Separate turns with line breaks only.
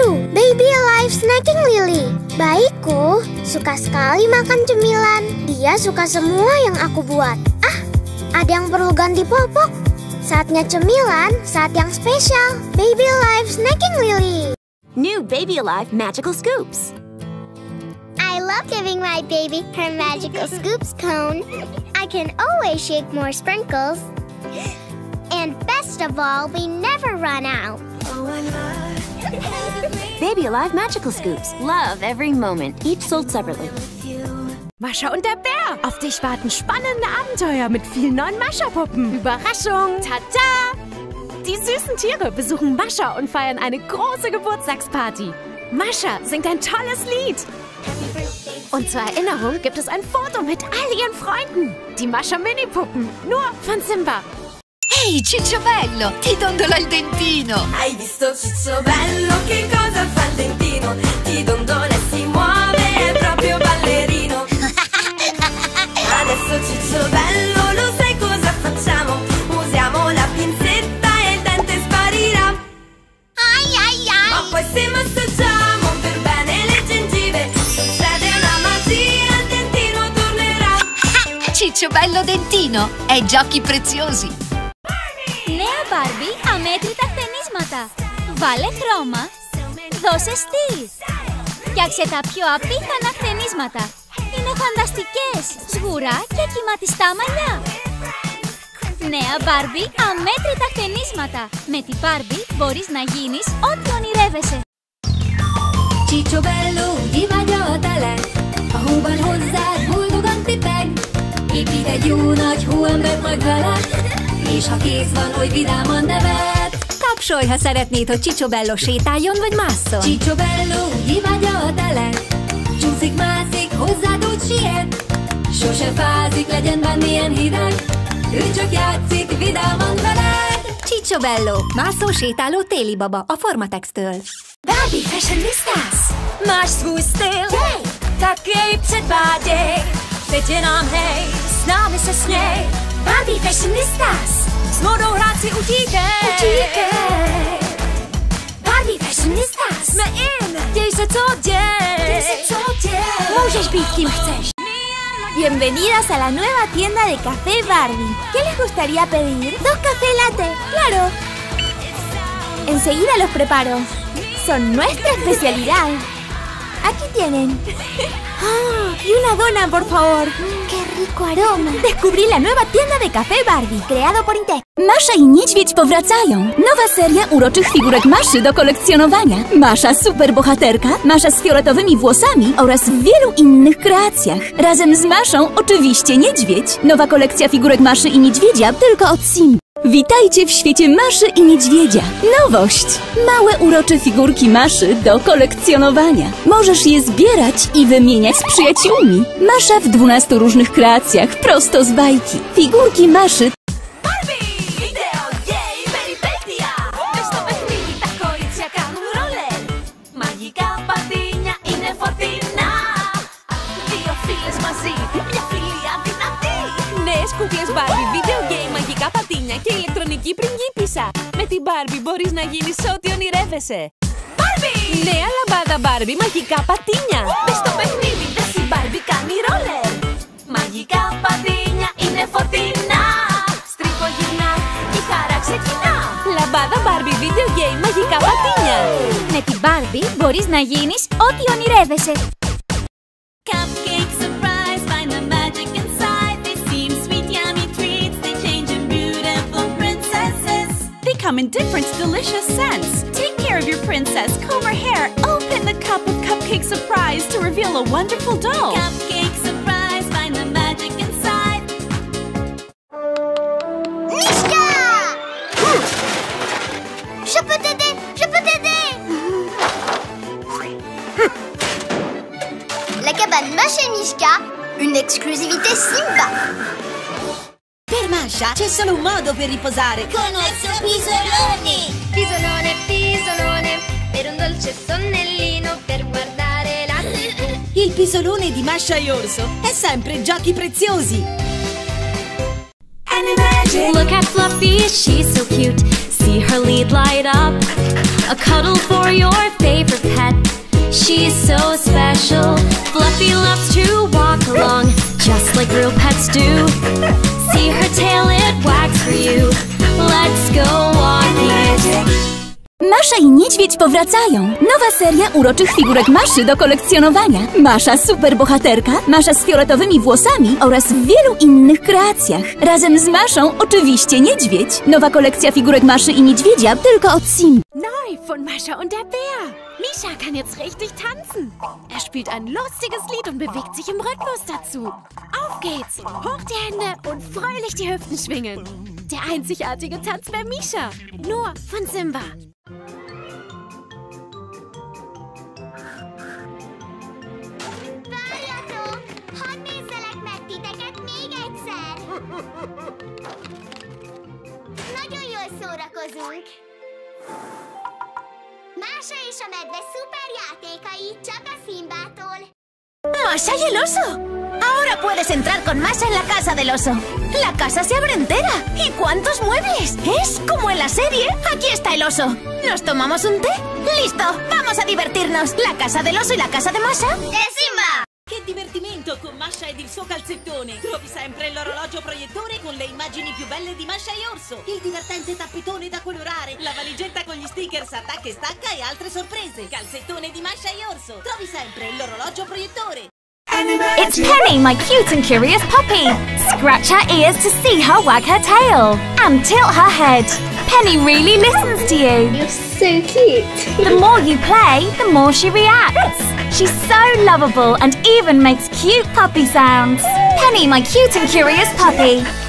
baru, Baby Alive Snacking Lily. Bayiku suka sekali makan cemilan. Dia suka semua yang aku buat. Ada yang perlu ganti popok. Saatnya cemilan, saat yang spesial. Baby Alive Snacking Lily.
New Baby Alive Magical Scoops.
I love giving my baby her magical scoops cone. I can always shake more sprinkles. And best of all, we never run out.
Baby Alive Magical Scoops. Love every moment. Each sold separately.
Mascha und der Bär. Auf dich warten spannende Abenteuer mit vielen neuen Mascha-Puppen. Überraschung. Tada! Die süßen Tiere besuchen Mascha und feiern eine große Geburtstagsparty. Mascha singt ein tolles Lied. Und zur Erinnerung gibt es ein Foto mit all ihren Freunden. Die Mascha-Mini-Puppen. Nur von Simba.
Ehi, Ciccio Bello, ti dondola il dentino!
Hai visto Ciccio Bello? Che cosa fa il dentino? Ti dondola e si muove, è proprio ballerino. Adesso Ciccio Bello, lo sai cosa facciamo? Usiamo la pinzetta e il dente sparirà.
Ai ai ai!
Ma poi se massaggiamo per bene le gengive, succede una magia, il dentino tornerà.
Ciccio Bello Dentino, ai giochi preziosi!
Νέα Barbie αμέτρητα χτενίσματα. Βάλε χρώμα. Δώσε στυλ. Φτιάξε τα πιο απίθανα χτενίσματα. Είναι φανταστικές, σγουρά και κυματιστά μαλλιά. Νέα Barbie αμέτρητα χτενίσματα. Με την Barbie μπορείς να γίνεις ό,τι ονειρεύεσαι.
Ciccio Bello, imádja a telet, a hóban hozzád boldogan tipeg. Épít egy jó nagy hóembert majd veled, és ha kész van, hogy vidáman nevet.
Tapsolj, ha szeretnéd, hogy Ciccio Bello sétáljon vagy másszon.
Ciccio Bello, imádja a telet, csúszik, mászik, hozzád úgy siet. Sose fázik, legyen bármilyen hideg, ő csak játszik vidáman veled.
Ciccio Bello, mászó sétáló téli baba a Formatex-től.
Barbie Fashionistas! Masz swój styl, takiej przedbardziej. Wiecie nam hej, znamy się z niej. Barbie Fashionistas! Z modą racji uciekaj. Barbie Fashionistas! Sme in, dziej się co dzień. Możesz być kim chcesz.
Bienvenidas a la nueva tienda de café Barbie. ¿Qué les gustaría pedir? 2 café latte, claro. Enseguida los preparo. Son nuestra especialidad. Aquí tienen. Y una dona, por favor.
¡Qué rico aroma!
Descubrí la nueva tienda de café Barbie, creado por Intex.
Masza i Niedźwiedź powracają. Nowa seria uroczych figurek Maszy do kolekcjonowania. Masza superbohaterka, Masza z fioletowymi włosami oraz w wielu innych kreacjach. Razem z Maszą oczywiście Niedźwiedź. Nowa kolekcja figurek Maszy i Niedźwiedzia tylko od Sim. Witajcie w świecie Maszy i Niedźwiedzia. Nowość! Małe urocze figurki Maszy do kolekcjonowania. Możesz je zbierać i wymieniać z przyjaciółmi. Masza w 12 różnych kreacjach, prosto z bajki. Figurki Maszy.
Νέες κούκλες Barbie, video game, μαγικά πατίνια και ηλεκτρονική πριγκίπισσα. Με την Barbie μπορείς να γίνεις ό,τι ονειρεύεσαι. Barbie! Νέα λαμπάδα Barbie, μαγικά πατίνια.
Μες στο παιχνίδι, δες η Barbie κάνει ρόλερ. Μαγικά πατίνια είναι φωτεινά. Στριφογυρνά, η χαρά ξεκινά.
Λαμπάδα Barbie, video game, μαγικά πατίνια.
Με την Barbie μπορείς να γίνεις ό,τι ονειρεύεσαι.
Cupcake surprise, find the magic inside. They seem sweet, yummy treats. They change in beautiful princesses.
They come in different delicious scents. Take care of your princess, comb her hair, open the cup of Cupcake Surprise to reveal a wonderful doll.
Cupcake surprise, find the magic inside.
Mishka! Je peux t'aider! Je peux t'aider! La cabane Masha e Mishka, une esclusivité Simba.
Per Masha c'è solo un modo per riposare.
Con questo pisolone! Pisolone, pisolone, per un dolce sonnellino, per guardare la TV.
Il pisolone di Masha e Orso è sempre giochi preziosi.
Look at Fluffy, she's so cute. See her lead light up. A cuddle for your favorite
Puppy loves to walk along, just like real pets do. See her tail, it wags for you. Let's go walking.
Masza i Niedźwiedź powracają! Nowa seria uroczych figurek Maszy do kolekcjonowania. Masza superbohaterka, Masza z fioletowymi włosami oraz w wielu innych kreacjach. Razem z Maszą oczywiście Niedźwiedź. Nowa kolekcja figurek Maszy i Niedźwiedzia tylko od Simba.
Neu von Mascha und der Bär. Mischa kann jetzt richtig tanzen. Er spielt ein lustiges Lied und bewegt sich im Rhythmus dazu. Auf geht's! Hoch die Hände und fröhlich die Hüften schwingen. Der einzigartige Tanz bei Mischa. Nur von Simba.
Várjatok! Hadd nézzelek meg titeket még egyszer! Nagyon jól szórakozunk! Masha és a medve szuper játékai csak a Simbától!
¡Masha y el oso! Ahora puedes entrar con Masha en la casa del oso. La casa se abre entera. ¿Y cuántos muebles? Es como en la serie. Aquí está el oso. ¿Nos tomamos un té? ¡Listo! ¡Vamos a divertirnos! La casa del oso y la casa de Masha. ¡De Simba!
Che divertimento con Masha ed il suo calzettone! Trovi sempre l'orologio proiettore con le immagini più belle di Masha e Orso, il divertente tappetone da colorare, la valigetta con gli stickers attacca e stacca e altre sorprese. Calzettone di Masha e Orso. Trovi sempre l'orologio proiettore.
It's Penny, my cute and curious puppy. Scratch her ears to see her wag her tail. And tilt her head. Penny really listens to you.
You're so cute!
The more you play, the more she reacts. She's so lovable and even makes cute puppy sounds. Penny, my cute and curious puppy.